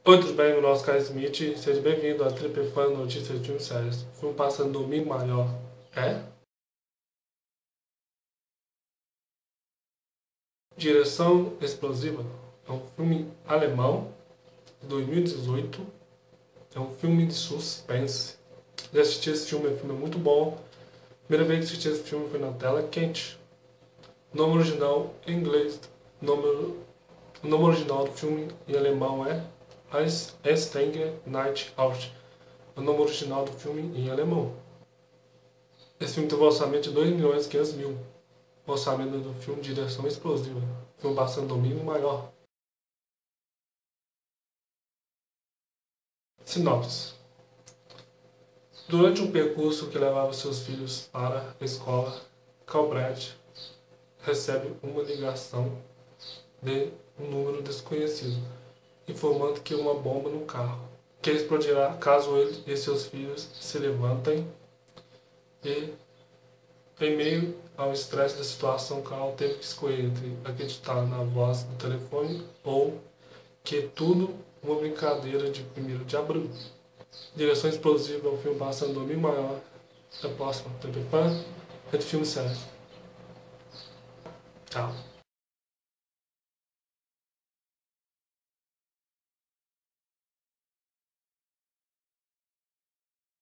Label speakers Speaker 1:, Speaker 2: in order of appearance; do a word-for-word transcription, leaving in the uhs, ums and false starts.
Speaker 1: Oi, tudo bem? Meu nome é Oscar Smith. Seja bem-vindo a Triple Fã Notícias de Filmes Séries. O filme passa no domingo maior. É? Direção Explosiva. É um filme alemão, de dois mil e dezoito. É um filme de suspense. Já assisti esse filme, o filme é muito bom. Primeira vez que assisti esse filme foi na tela quente. O nome original em inglês. O nome, o nome original do filme em alemão é As Strenge Night Out. O nome original do filme em alemão. Esse filme teve um orçamento de dois milhões e quinhentos mil. O orçamento do filme Direção Explosiva. O filme passa no domingo maior. Sinopse. Durante um percurso que levava seus filhos para a escola, Calbrecht recebe uma ligação de um número desconhecido, informando que uma bomba no carro, que explodirá caso ele e seus filhos se levantem e, em meio ao estresse da situação, Carl teve que escolher entre acreditar na voz do telefone ou que é tudo uma brincadeira de primeiro de abril. Direção Explosiva é um filme passando no domingo maior. Até a próxima. T P Fã, é de filme sério. Tchau.